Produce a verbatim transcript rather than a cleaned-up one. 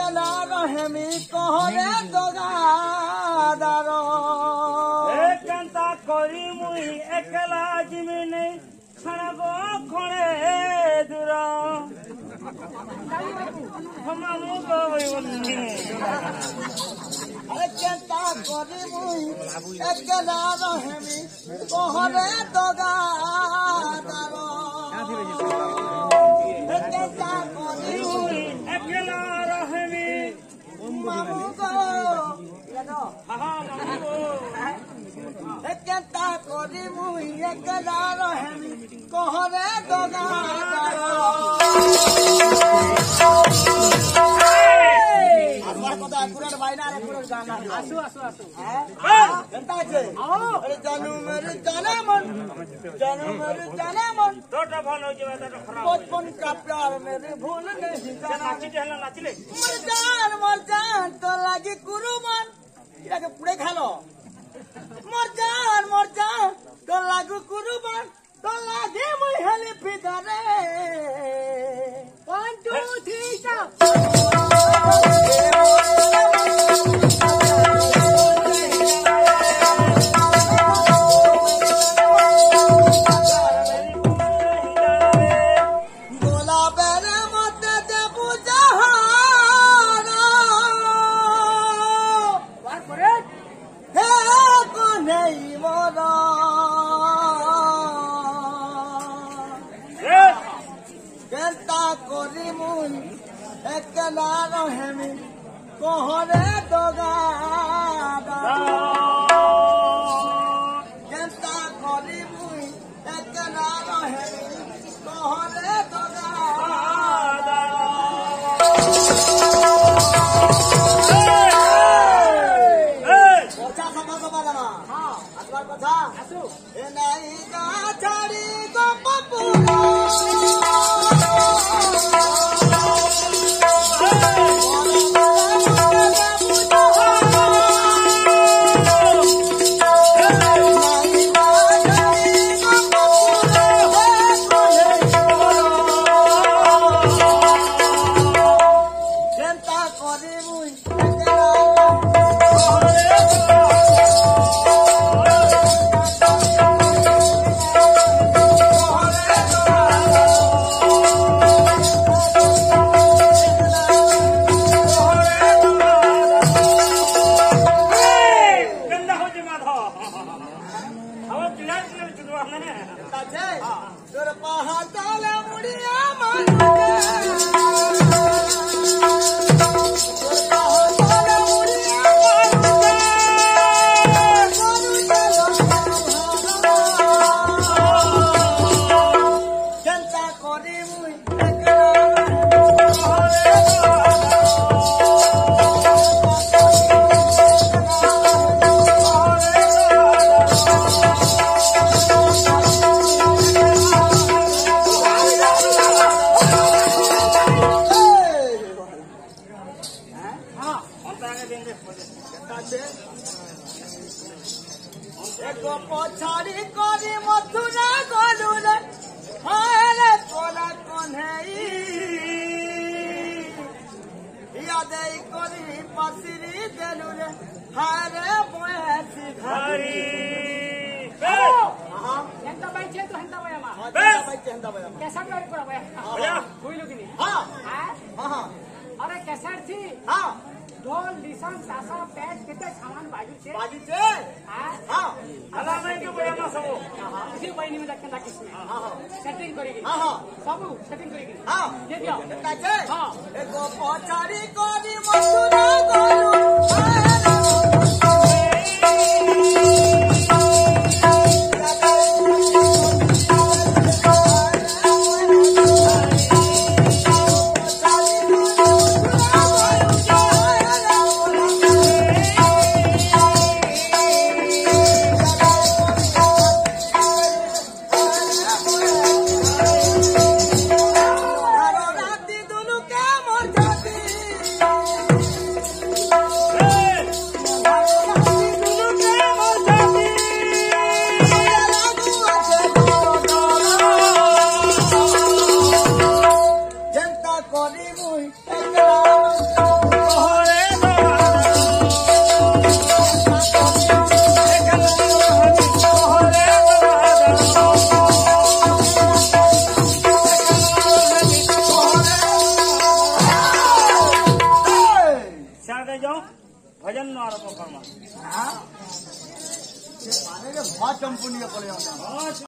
एकला रहमी कहरे दगादार केंता करी मुई एकला जिमी नहीं खणब खणे दूर हमामु गई अरे केंता करी मुई एकला रहमी कहरे दगादार केंता करी मुई एकला रहमी मामू को केंता करी मुई एकला रहमी कहरे दगादार आसु आसु आसु जानू मेरे जाने मन जानू मेरे जाने मन तोटा भल हो जेबा तो खराब बचपन का प्यार मेरे भूल नहीं जाना नाची देहला नाचिले मर जान मर जान तो लागी कुरुमान इरा के पुड़े खालो मर जान मर जान तो लागू कुरुमान तो लागे मुई हली फिदारे वन टू थ्री स्टॉप एकला रहमी कहरे दगादार केंता करी मुई एकला रहमी कहरे दगादार কথা সভা সভা দাদা হ্যাঁ আসবার কথা আসু এ নাই গা ছাড়ি গো পপুরা एक पछाड़ी करी मथुरा गलु रे हाले कोना कोन्हई याद करी पसिरी देलु रे हारे बयसी घरी हां ఎంత బైచే तो ఎంత బయమా ఎంత బైచే ఎంత బయమా कैसा गाड़ी पर बया बया कोई लोग नहीं हां हां हां अरे कैसा थी हां ढोल निशान सासा पैच कितने सामान बाजू से बाजू से हां हां हला में के बयामा सब हां इसी बहिनी में देखन ला किसमें हां हां सेटिंग करेगी हां हां सब सेटिंग करेगी हां ये दियो कैसे हां एको पछाड़ी कोनी मथुरा गलु ଭଜନ ଆରମ୍ଭ କର୍ମା। ହଁ ସେ ପାଣିରେ ଭ ଚମ୍ପୁନିଏ ପଳେଇ